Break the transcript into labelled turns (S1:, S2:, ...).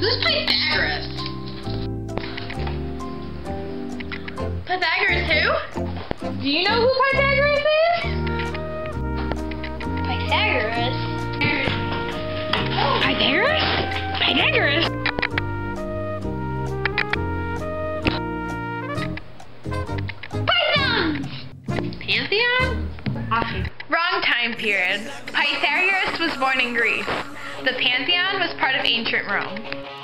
S1: Who's Pythagoras? Pythagoras who? Do you know who Pythagoras is?
S2: Pythagoras?
S1: Oh. Pythagoras? Pythagoras?
S2: Pythons!
S1: Pantheon? Awesome. Wrong time period. Pythagoras was born in Greece. The Pantheon was part of ancient Rome.